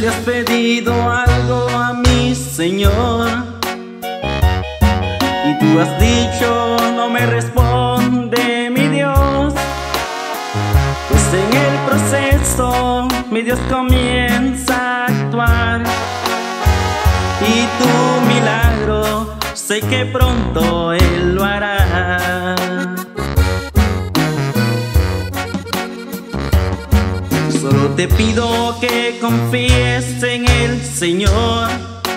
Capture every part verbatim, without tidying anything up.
le has pedido algo a mi Señor y tú has dicho no me responde mi Dios, pues en el proceso mi Dios comienza a actuar y tu milagro sé que pronto Él lo hará. Solo te pido que confíes en el Señor,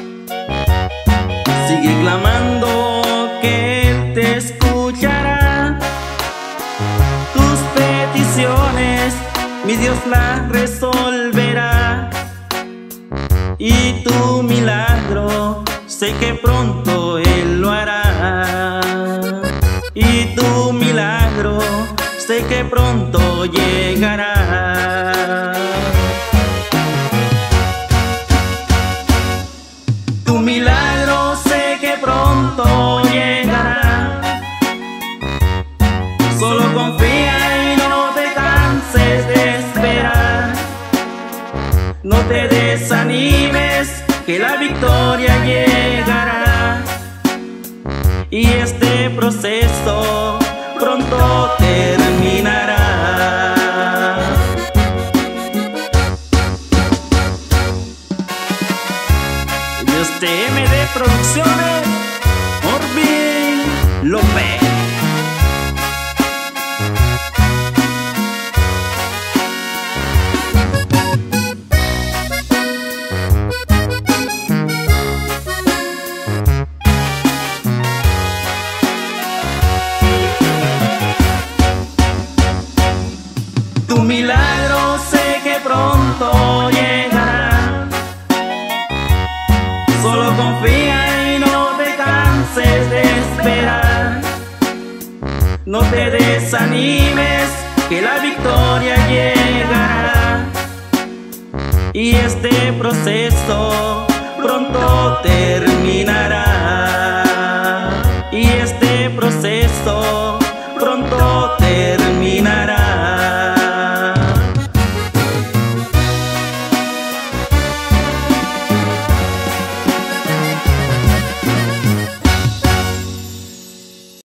sigue clamando que Él te escuchará. Tus peticiones mi Dios las resolverá y tu milagro sé que pronto Él lo hará. Y tu milagro sé que pronto llegará. Tu milagro sé que pronto llegará. Solo confía y no te canses de esperar. No te desanimes, que la victoria llegará. Y este proceso pronto terminará. Dios T M D Producciones, Orville López. Tu milagro sé que pronto llegará. Solo confía y no te canses de esperar. No te desanimes, que la victoria llegará. Y este proceso pronto te